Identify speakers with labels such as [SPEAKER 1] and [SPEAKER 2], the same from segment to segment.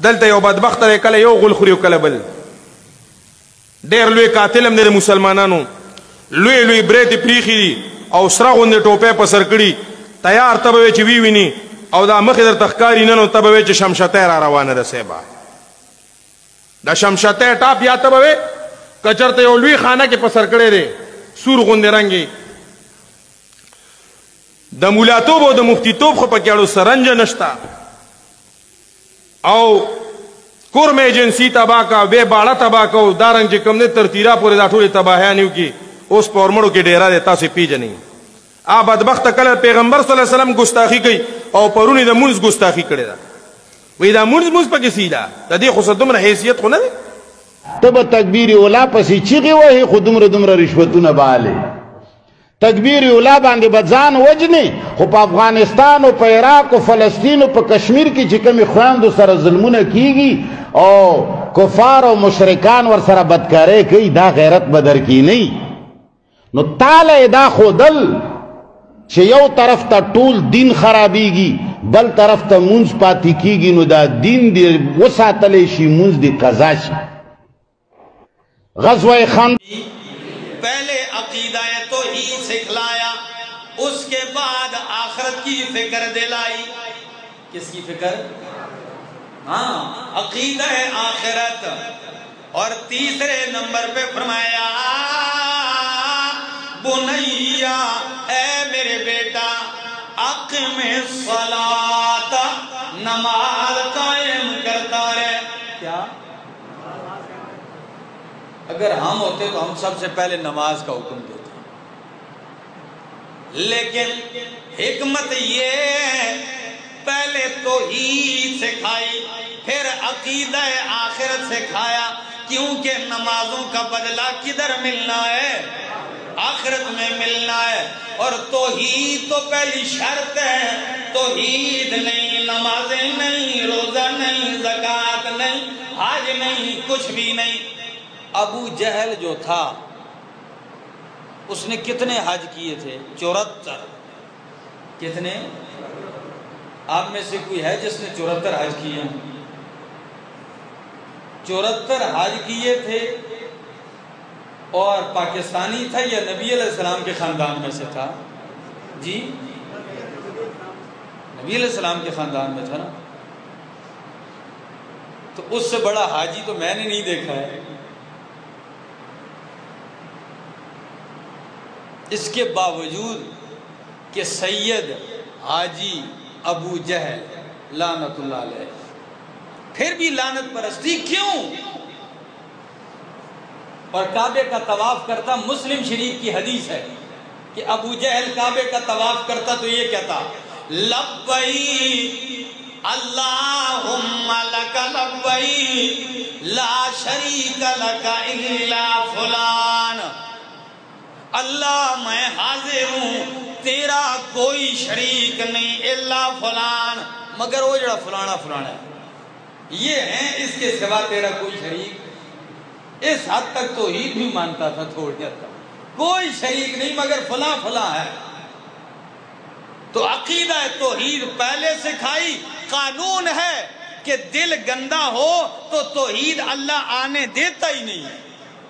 [SPEAKER 1] دلته you بدبخت دی کله you غول خوري کله بل ډېر لوی قاتل هم دی د مسلمانانو لوی لوی برېتې پریښي دي او سره غوندې ټوپۍ په سر کړي تیار ته به وی چې وی ویني او دا مخې درته ښکاري نه نو ته به وی چې شمشتی را روانه ده صیبه دا شمشتی ټاپ یا ته به وی که چېرته یو لوی خانه کې په سر کړی دی سور غوندې رنګې د مولاتوب او د مفتیتوب خو پکې اړو سرنجه نشته او کورم ایجنسی تباہ کا بے باڑا تباہ کا دارنگ چې کوم نه تر تیرا پورې دا ټولې تباهیانیو کې اوس په اورمړو کې ډیرا دی تاسو پیژنئ آ بدبخت کله پیغمبر صلی الله علیه وسلم ګستاخی کوي او پرونی د مونږ ګستاخی کړی دا وی دا مونږ پکې سیلا د دې خو دومره حیثیت خو نه دی
[SPEAKER 2] ته به تکبیر اولا پسې چیغې وهې خو دومره رشوتونه بالې تکبیر اولا باندې به ځان وجنې خو په افغانستان او په عراق او فلسطین او په کشمیر کې چې کومې خویندو سره ظلمونه کیږي او کفار او مشرکان ور سره بدکاری کوي دا غیرت به درکې نه نو تاله دا خودل چې یو طرف ته ټول دین خرابیږي بل طرف ته مونځ پاتې کیږي نو دا دین دی وساتلی شي مونځ دی قضا شي غزوہ خندق
[SPEAKER 3] پہلے عقیدہ توحید سکھلایا اس کے بعد آخرت کی فکر دلائی کس کی فکر ہاں عقیدہ آخرت اور تیسرے نمبر پہ فرمایا بنیا اے میرے بیٹا اقم الصلاۃ نماز قائم کرتا رہے کیا اگر ہم ہوتے تو ہم سب سے پہلے نماز کا حکم دیتے لیکن حکمت یہ ہے پہلے توحید سکھائی پھر عقیدہ آخرت سکھایا کیونکہ نمازوں کا بدلہ کدھر ملنا ہے آخرت میں ملنا ہے اور توحید تو پہلی شرط ہے توحید نہیں نمازیں نہیں روزہ نہیں زکوٰۃ نہیں حج نہیں کچھ بھی نہیں ابو جہل جو تھا اس نے کتنے حج کیے تھے 74 کتنے آپ میں سے کوئی ہے جس نے 74 حج کیے 74 حج کیے تھے اور پاکستانی تھا یا نبی علیہ السلام کے خاندان میں سے تھا جی نبی علیہ السلام کے خاندان میں تھا نا تو اس سے بڑا حاجی تو میں نے نہیں دیکھا ہے اس کے باوجود کہ سید حاجی ابو جہل لعنت اللہ علیہ پھر بھی لعنت پرستی کیوں اور کعبے کا طواف کرتا مسلم شریف کی حدیث ہے کہ ابو جہل کعبے کا طواف کرتا تو یہ کہتا لبیک اللہم لک لبیک لا شریک لک الا فلان اللہ میں حاضر ہوں تیرا کوئی شریک نہیں الا فلان مگر وہ جڑا فلانا فلانا ہے یہ ہیں اس کے سوا تیرا کوئی شریک اس حد تک توحید بھی مانتا تھا تھوڑی حد تک کوئی شریک نہیں مگر فلاں فلاں ہے تو عقیدہ توحید پہلے سکھائی قانون ہے کہ دل گندا ہو تو توحید اللہ آنے دیتا ہی نہیں ہے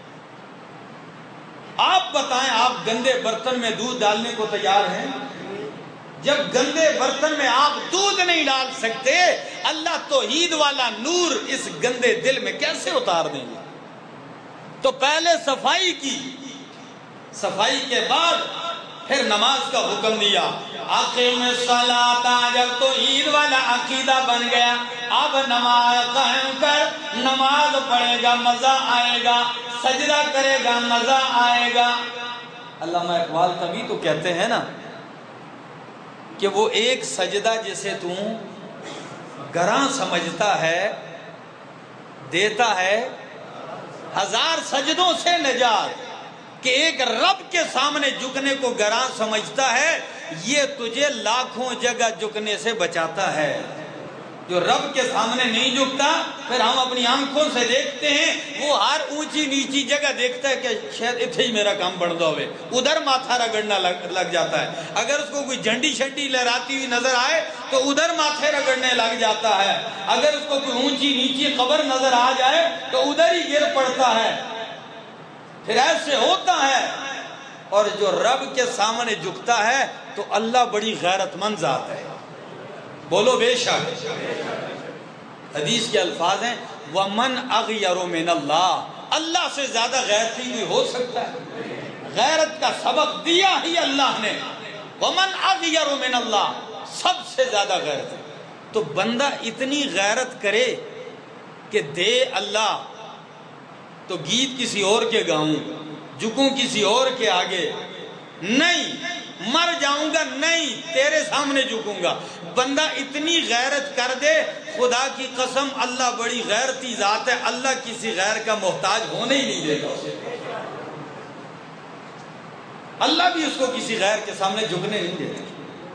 [SPEAKER 3] آپ بتائیں آپ گندے برتن میں دودھ ڈالنے کو تیار ہیں جب گندے برتن میں آپ دودھ نہیں ڈال سکتے اللہ توحید والا نور اس گندے دل میں کیسے اتار دیں گے تو پہلے صفائی کی صفائی کے بعد پھر نماز کا حکم دیا اقیم الصلاۃ جب توحید والا عقیدہ بن گیا اب نماز قائم کر نماز پڑھے گا مزہ آئے گا سجدہ کرے گا مزہ آئے گا علامہ اقبال کبھی تو کہتے ہیں نا کہ وہ ایک سجدہ جسے تو گراں سمجھتا ہے دیتا ہے 1000 سجدوں سے نجات کہ ایک رب کے سامنے جھکنے کو گراں سمجھتا ہے یہ تجھے لاکھوں جگہ جھکنے سے بچاتا ہے جو رب کے سامنے نہیں جھکتا، پھر ہم اپنی آنکھوں سے دیکھتے ہیں، وہ ہر اونچی نیچی جگہ دیکھتا ہے کہ شاید اتھے ہی میرا کام بن دو، ادھر ماتھا رگڑنا لگ جاتا ہے۔ اگر اس کو کوئی جھنڈی شنڈی لہراتی ہوئی نظر آئے تو ادھر ماتھے رگڑنے لگ جاتا ہے، اگر اس کو کوئی اونچی نیچی قبر نظر آ جائے تو ادھر ہی گر پڑتا ہے۔ پھر ایسے ہوتا ہے۔ اور جو رب کے سامنے جھکتا ہے تو اللہ بڑی غیرت مند ذات ہے، بولو بے شک۔ حدیث کے الفاظ ہیں وَمَنْ أَغْيَرُ مِنَ اللَّهِ، اللہ سے زیادہ غیرتی بھی ہو سکتا ہے؟ غیرت کا سبق دیا ہی اللہ نے، وَمَنْ أَغْيَرُ مِنَ اللَّهِ، سب سے زیادہ غیرت ہے۔ تو بندہ اتنی غیرت کرے کہ دے اللہ تو گیت کسی اور کے گاؤں، جھکوں کسی اور کے آگے، نہیں مر جاؤں گا نہیں تیرے سامنے جھکوں گا۔ بندہ اتنی غیرت کر دے، خدا کی قسم اللہ بڑی غیرتی ذات ہے، اللہ کسی غیر کا محتاج ہونے ہی نہیں دے گا، اللہ بھی اس کو کسی غیر کے سامنے جھکنے نہیں دیتا۔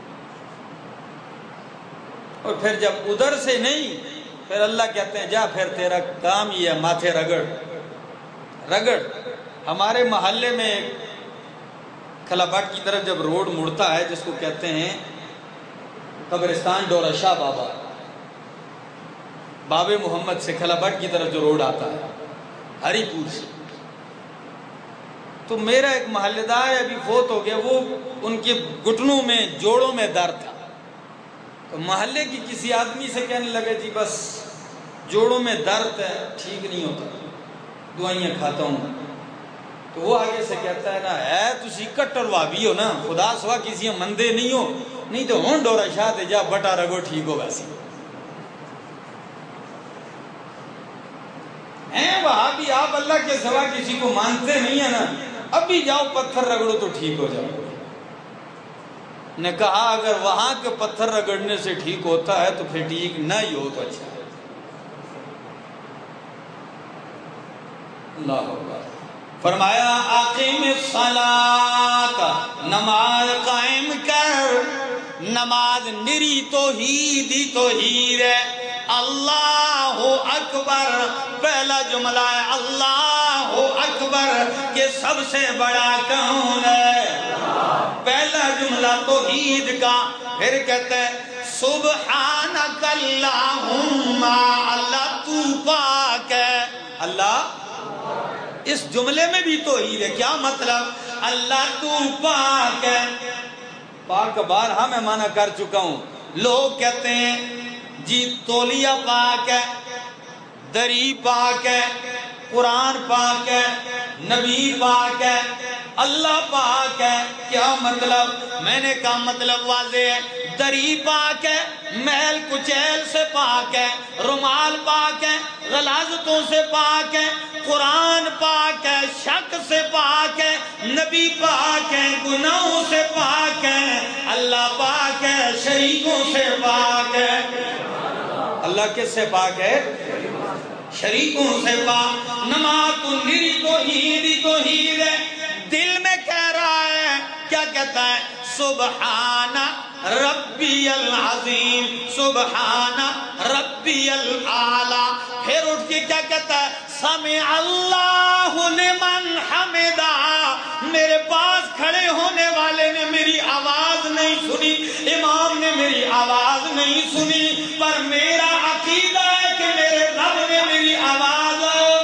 [SPEAKER 3] اور پھر جب ادھر سے نہیں، پھر اللہ کہتے ہیں جا پھر تیرا کام ہی ہے ماتھے رگڑ رگڑ۔ ہمارے محلے میں کھلا بٹ کی طرف جب روڈ مڑتا ہے، جس کو کہتے ہیں قبرستان ڈورا شاہ بابا، باب محمد سے کھلا بٹ کی طرف جو روڈ آتا ہے ہری پور سے، تو میرا ایک محلے دار ابھی فوت ہو گیا، وہ ان کے گھٹنوں میں جوڑوں میں درد تھا، تو محلے کی کسی آدمی سے کہنے لگے جی بس جوڑوں میں درد ہے، ٹھیک نہیں ہوتا، دعائیاں کھاتا ہوں۔ تو وہ آگے سے کہتا ہے نا ہے تسی کٹر وابی ہو نا، خدا سوا کسی مندے نہیں ہو، نہیں تو ہون ڈورا شاہ تے جا بٹا رگو ٹھیک ہو ویسی ہیں وہابی، آپ اللہ کے سوا کسی کو مانتے نہیں ہیں نا، ابھی جاؤ پتھر رگڑو تو ٹھیک ہو جاؤ۔ نے کہا اگر وہاں کے پتھر رگڑنے سے ٹھیک ہوتا ہے تو پھر ٹھیک نہ ہی ہو تو اچھا ہے۔ اللہ اکبر۔ فرمایا اقیم الصلاۃ، نماز قائم کر، نماز نری توحید ہی توحید ہے۔ اللہ اکبر پہلا جملہ ہے، اللہ اکبر کہ سب سے بڑا کون ہے، پہلا جملہ توحید کا۔ پھر کہتے ہیں سبحانک اللہم، اللہ تو پاک ہے، اللہ اس جملے میں بھی توحید ہے۔ کیا مطلب؟ اللہ تو پاک ہے، پاک بارہا میں معنی کر چکا ہوں۔ لوگ کہتے ہیں جی تولیہ پاک ہے، دری پاک ہے، قرآن پاک ہے، نبی پاک ہے، اللہ پاک ہے۔ کیا مطلب؟ میں نے کہا مطلب واضح ہے، دری پاک ہے، محل کچیل سے پاک ہے، رومال پاک ہے، غلاظتوں سے پاک ہے، قرآن پاک ہے، شک سے پاک ہے، نبی پاک ہے، گناہوں سے پاک ہے، اللہ پاک ہے، شریکوں سے پاک ہے۔ اللہ کس سے پاک ہے؟ شریکوں سے پاک۔ نماز تو نری توحید ہی توحید ہے، دل میں کہہ رہا ہے، کیا کہتا ہے؟ سبحان ربی العظیم، سبحان ربی الاعلی۔ پھر اٹھ کے کیا کہتا ہے؟ سمع اللہ لمن حمدہ، میرے پاس کھڑے ہونے والے نے میری آواز نہیں سنی، امام نے میری آواز نہیں سنی، پر میرا عقیدہ ہے کہ میرے رب نے میری آواز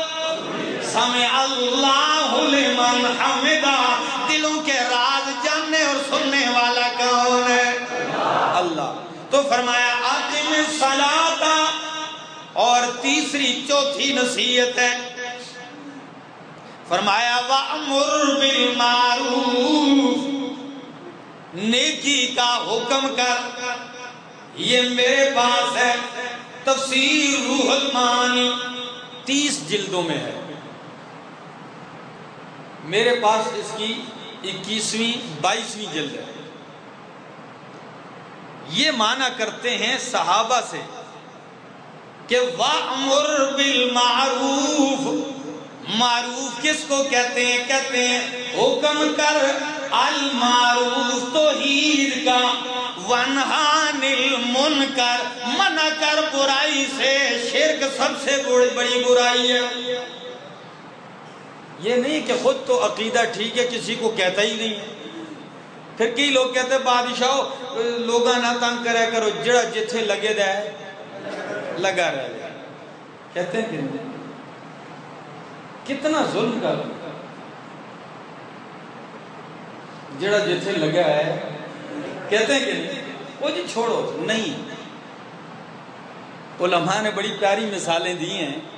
[SPEAKER 3] سمع اللہ لمن حمدہ۔ دلوں کے راز جاننے اور سننے والا کون ہے؟ اللہ۔ تو فرمایا اقیم الصلاۃ، اور تیسری چوتھی نصیحت ہے، فرمایا وَأْمُرْ بِالْمَعْرُوفِ، نیکی کا حکم کر۔ یہ میرے پاس ہے، تفسیر روح المعانی 30 جلدوں میں ہے، میرے پاس اس کی 21ویں 22ویں جلد ہے۔ یہ معنی کرتے ہیں صحابہ سے کہ وَأْمُرْ بِالْمَعْرُوفِ، معروف کس کو کہتے ہیں؟ کہتے ہیں حکم کر، المعروف توحید کا، وَانْهَا عَنِ الْمُنْكَرِ، منع کر برائی سے۔ شرک سب سے بڑی برائی ہے۔ یہ نہیں کہ خود تو عقیدہ ٹھیک ہے، کسی کو کہتا ہی نہیں ہے۔ پھر کئی لوگ کہتے ہیں بادشاہو لوگاں نہ تنگ کرے کرو، جڑا جتھے لگے دا ہے لگا رہے گا۔ کہتے ہیں کہ نہیں؟ کتنا ظلم کر جڑا جتھے لگا ہے، کہتے ہیں کہ نہیں؟ وہ جی چھوڑو، نہیں۔ علماء نے بڑی پیاری مثالیں دی ہیں۔